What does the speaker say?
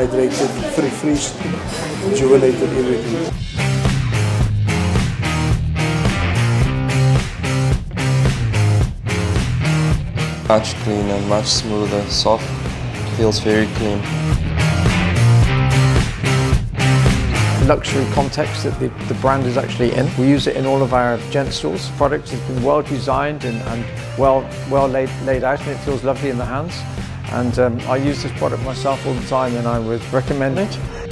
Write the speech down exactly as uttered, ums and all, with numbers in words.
hydrated, refreshed, rejuvenated, everything. Much cleaner, much smoother, soft, feels very clean. Luxury context that the, the brand is actually in. We use it in all of our gent stores. The product has been well designed and, and well, well laid, laid out, and it feels lovely in the hands. And um, I use this product myself all the time, and I would recommend it.